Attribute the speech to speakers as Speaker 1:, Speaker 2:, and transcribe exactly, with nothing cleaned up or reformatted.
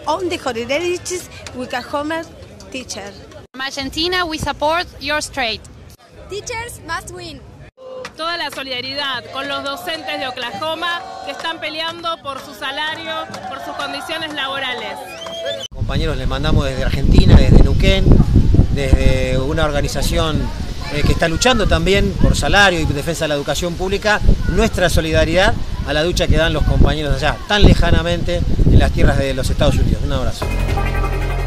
Speaker 1: on the colleges with a Homer teacher.
Speaker 2: From Argentina, we support your strike.
Speaker 3: Teachers must win.
Speaker 4: Toda la solidaridad con los docentes de Oklahoma que están peleando por su salario, por sus condiciones laborales.
Speaker 5: Compañeros, les mandamos desde Argentina, desde Neuquén, desde una organización eh, que está luchando también por salario y defensa de la educación pública, nuestra solidaridad a la lucha que dan los compañeros allá, tan lejanamente en las tierras de los Estados Unidos. Un abrazo.